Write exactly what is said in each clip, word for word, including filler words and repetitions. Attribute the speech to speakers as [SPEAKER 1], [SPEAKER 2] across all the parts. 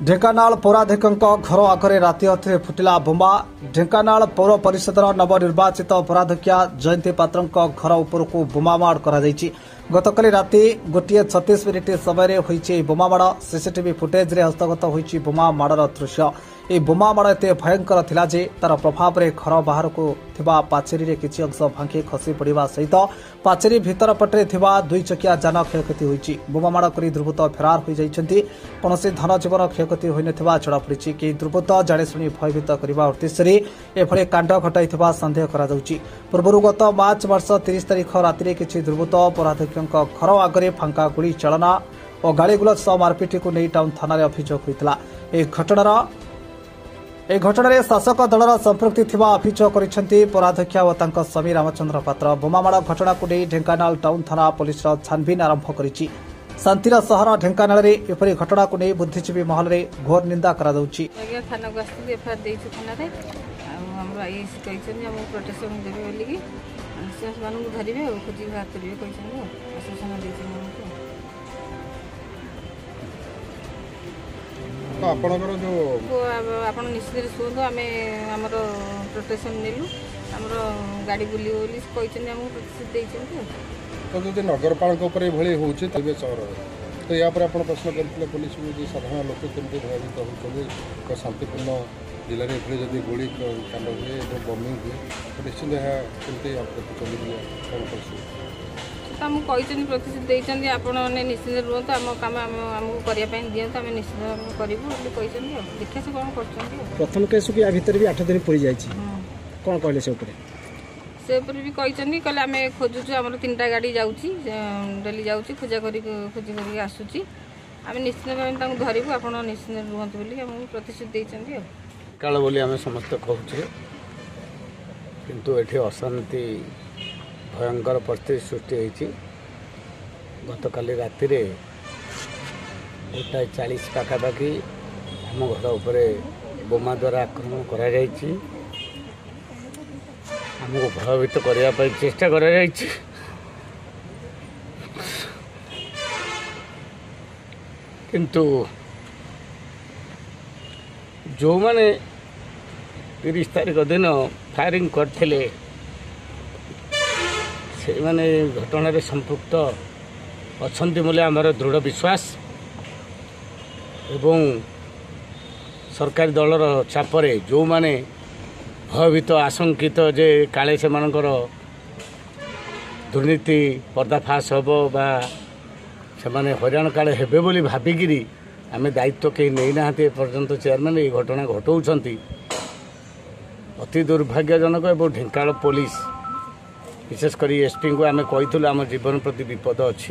[SPEAKER 1] ढेंकानाल पौराधिकଙ୍କ घर आगे राति अथरे फुटिला बोमा। ढेंकानाल पौर परिषदर नवनिर्वाचित पौराध्यक्षा जयंती पात्रଙ୍କ घर उपरकू बोमामाड़ कराଯାଇଛି। गतकाली राति गोटे छत्तीस मिनिट समय होईछि बोमामाड़। सीसीटीवी फुटेज रे हस्तगत होईछि बोमामाड़र दृश्य। ଏହି ବୋମାମାଡ଼ ଏତେ ଭୟଙ୍କର ଥିଲା ଯେ ତାର ପ୍ରଭାବରେ ଘର ବାହାରକୁ ଥିବା ପାଚେରୀରେ କିଛି ଅଂଶ ଭାଙ୍ଗି ଖସି ପଡ଼ିବା ସହିତ ପାଚେରୀ ଭିତର ପଟରେ ଥିବା ଦୁଇ ଚକିଆ ଯାନ କ୍ଷୟକ୍ଷତି ହୋଇଛି। ବୋମାମାଡ଼ କରି ଦୁର୍ବୃତ୍ତ ଫେରାର ହୋଇଯାଇଛନ୍ତି। କୌଣସି ଧନଜୀବନ କ୍ଷୟକ୍ଷତି ହୋଇନଥିବା ଜଣାପଡ଼ିଛି। କେହି ଦୁର୍ବୃତ୍ତ ଜାଣିଶୁଣି ଭୟଭୀତ କରିବା ଉଦ୍ଦେଶ୍ୟରେ ଏଭଳି କାଣ୍ଡ ଘଟାଇଥିବା ସନ୍ଦେହ କରାଯାଉଛି। ପୂର୍ବରୁ ଗତ ମାର୍ଚ୍ଚ ମାସ ତିରିଶ ତାରିଖ ରାତିରେ କିଛି ଦୁର୍ବୃତ୍ତ ପୌରାଧ୍ୟକ୍ଷଙ୍କ ଘର ଆଗରେ ଫାଙ୍କା ଗୁଳି ଚାଳନା ଓ ଗାଳିଗୁଲଜ ସହ ମାରପିଟକୁ ନେଇ ଟାଉନ ଥାନାରେ ଅଭିଯୋଗ ହୋଇଥିଲା। ଏହି ଘଟଣାର ଏହି ଘଟଣାରେ ଶାସକ ଦଳର ସମ୍ପୃକ୍ତି ଥିବା ଅଭିଯୋଗ କରିଛନ୍ତି ପୌରାଧ୍ୟକ୍ଷା ଓ ତାଙ୍କ ସ୍ୱାମୀ ରାମଚନ୍ଦ୍ର ପାତ୍ର। ବୋମାମାଡ଼ ଘଟଣାକୁ ନେଇ ଢେଙ୍କାନାଳ ଟାଉନ ଥାନା ପୁଲିସର ଛାନଭିନ୍ ଆରମ୍ଭ କରିଛି। ଶାନ୍ତିର ସହର ଢେଙ୍କାନାଳରେ ଏପରି ଘଟଣାକୁ ନେଇ ବୁଦ୍ଧିଜୀବୀ ମହଲରେ ଘୋର ନିନ୍ଦା କରାଯାଉଛି।
[SPEAKER 2] ଥାନାକୁ ଆସିଥିଲି ଏଫଆଇଆର ଦେଇଛୁ ଥାନାରେ। ଆଉ ଆମର ଆଇଏସି କହିଛନ୍ତି ଆମକୁ ପ୍ରୋଟେକ୍ସନ ଦେବେ ବୋଲିକି ସେମାନଙ୍କୁ ଧରିବେ ଆଉ ଖୋଜି ବାହାର କରିବେ କହିଛନ୍ତି। ଆଶ୍ୱାସନା ଦେଇଛନ୍ତି ଆମକୁ।
[SPEAKER 3] ଆପଣଙ୍କର ଯୋଉ
[SPEAKER 2] ଆପଣ ନିଶ୍ଚିତରେ ଶୁଣନ୍ତୁ, ଆମେ ଆମର ପ୍ରୋଟେକ୍ସନ ନେଲୁ, ଆମର ଗାଡ଼ି ବୁଲିବ ବୋଲି କହିଛନ୍ତି, ଆମକୁ ପ୍ରତିଶ୍ରୁତି ଦେଇଛନ୍ତି।
[SPEAKER 3] ତ ଯଦି ନଗରପାଳଙ୍କ ଉପରେ ଏଭଳି ହେଉଛି ତେବେ ସହରରେ ତ ୟା ପରେ ଆପଣ ପ୍ରଶ୍ନ କରିଥିଲେ ପୋଲିସକୁ ଯେ ସାଧାରଣ ଲୋକ କେମିତି ପ୍ରଭାବିତ ହେଉଛନ୍ତି, ଏକ ଶାନ୍ତିପୂର୍ଣ୍ଣ ଜିଲ୍ଲାରେ ଏଭଳି ଯଦି ଗୁଳି କାଣ୍ଡ ହୁଏ ଏବଂ ବମିଂ ହୁଏ ତ ନିଶ୍ଚିନ୍ତ ଏହା କେମିତି ଦେଖୁଛନ୍ତି ବୋଲି କ'ଣ କରୁଛନ୍ତି?
[SPEAKER 2] ଆମକୁ କହିଛନ୍ତି, ପ୍ରତିଶ୍ରୁତି ଦେଇଛନ୍ତି, ଆପଣମାନେ ନିଶ୍ଚିନ୍ତ ରୁହନ୍ତୁ, ଆମ କାମ ଆମକୁ କରିବା ପାଇଁ ଦିଅନ୍ତୁ, ଆମେ ନିଶ୍ଚିତ କରିବୁ ବୋଲି କହିଛନ୍ତି। ଆଉ ଦେଖିଆ ସେ କ'ଣ କରୁଛନ୍ତି।
[SPEAKER 4] ପ୍ରଥମ କେସ୍କୁ ୟା ଭିତରେ ବି ଆଠ ଦିନ ପଡ଼ି ଯାଇଛି, କ'ଣ କହିଲେ ସେ ଉପରେ?
[SPEAKER 2] ସେ ଉପରେ ବି କହିଛନ୍ତି, କହିଲେ ଆମେ ଖୋଜୁଛୁ, ଆମର ତିନିଟା ଗାଡ଼ି ଯାଉଛି, ଡେଲି ଯାଉଛି, ଖୋଜା କରି ଖୋଜି କରିକି ଆସୁଛି, ଆମେ ନିଶ୍ଚିତ ଭାବେ ତାଙ୍କୁ ଧରିବୁ, ଆପଣ ନିଶ୍ଚିନ୍ତ ରୁହନ୍ତୁ ବୋଲି ଆମକୁ ପ୍ରତିଶ୍ରୁତି ଦେଇଛନ୍ତି। ଆଉ
[SPEAKER 5] କାଳ ବୋଲି ଆମେ ସମସ୍ତେ କହୁଛେ, କିନ୍ତୁ ଏଠି ଅଶାନ୍ତି ଭୟଙ୍କର ପରିସ୍ଥିତି ସୃଷ୍ଟି ହୋଇଛି। ଗତକାଲି ରାତିରେ ଗୋଟାଏ ଚାଳିଶ ପାଖାପାଖି ଆମ ଘର ଉପରେ ବୋମା ଦ୍ୱାରା ଆକ୍ରମଣ କରାଯାଇଛି। ଆମକୁ ଭୟଭୀତ କରିବା ପାଇଁ ଚେଷ୍ଟା କରାଯାଇଛି। କିନ୍ତୁ ଯେଉଁମାନେ ତିରିଶ ତାରିଖ ଦିନ ଫାୟାରିଂ କରିଥିଲେ ସେମାନେ ଘଟଣାରେ ସମ୍ପୃକ୍ତ ଅଛନ୍ତି ବୋଲି ଆମର ଦୃଢ଼ ବିଶ୍ୱାସ ଏବଂ ସରକାରୀ ଦଳର ଚାପରେ ଯେଉଁମାନେ ଭୟଭୀତ ଆଶଙ୍କିତ ଯେ କାଳେ ସେମାନଙ୍କର ଦୁର୍ନୀତି ପର୍ଦ୍ଦାଫାଶ ହେବ ବା ସେମାନେ ହଇରାଣ କାଳେ ହେବେ ବୋଲି ଭାବିକିରି ଆମେ ଦାୟିତ୍ୱ କେହି ନେଇନାହାନ୍ତି ଏପର୍ଯ୍ୟନ୍ତ ଚେୟାରମ୍ୟାନ୍ ଏହି ଘଟଣା ଘଟାଉଛନ୍ତି। ଅତି ଦୁର୍ଭାଗ୍ୟଜନକ ଏବଂ ଢେଙ୍କାନାଳ ପୋଲିସ विशेष कर एसपी को आम कही आम जीवन प्रति विपद अच्छी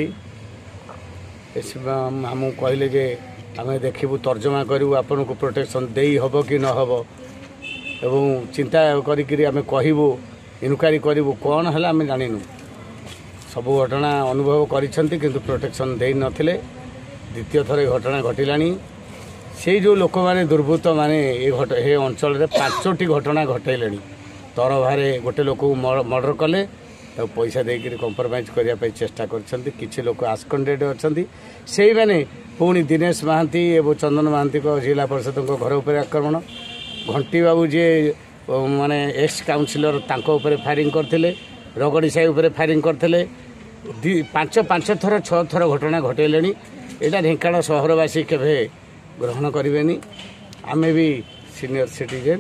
[SPEAKER 5] आमको कहले जे आम देखू तर्जमा करूँ आपन को प्रोटेक्शन दे हम कि न हम एवं चिंता करी आम कहूँ इनक्वारी करूँ कौन है आम जानू सब घटना अनुभव करिसेंती किंतु प्रोटेक्शन दे नथिले। द्वितीय थर घटना घटिला से जो लोक मैंने दुर्बृत्त माने ये घट हे अंचल पांचटी घटना घटैले तरभारे गोटे लोक मर्डर कले पैसा देकर कंप्रोमाइज करने चेष्टा करछंती। किछि लोक आस्कंडेड अछंती से माने पुणी दिनेश महांती एवं चंदन महांती को जिला परिषद घर उपर आक्रमण। घंटी बाबू जी माने एक्स काउंसिलर तांको उपर फायरिंग करथिले, रगड़ी साई उपर फायरिंग करथिले। पांच पांच थर छह थर घटना घटेले। एटा ढेंकानाल सहरवासी केभे ग्रहण करेनि। आमे भी सीनियर सिटीजन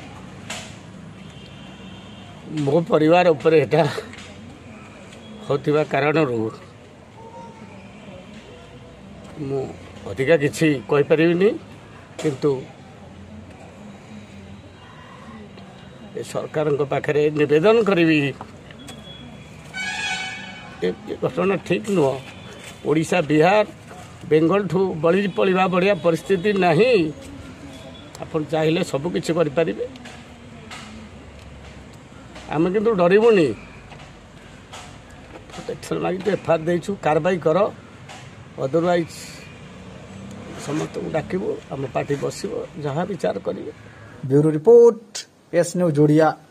[SPEAKER 5] मो परिवार उपर एटा होतिबा कारण मु अधिका किछि कहि परिबिनी, किंतु ए सरकार पाखे निवेदन करी ए घटना ठीक नुह। ओडिशा बिहार बेंगल ठू बड़ी पड़ा बढ़िया परिस्थिति नहीं। आपन चाहिए सबकि करें आम किंतु डरबुनि। प्रोटेक्शन मांगी एफआईआर देचु कार्रवाई कर अदरवाइज समस्त को डाकबू आम पार्टी बस जहाँ विचार करेंगे।
[SPEAKER 1] Bureau report S news Odia.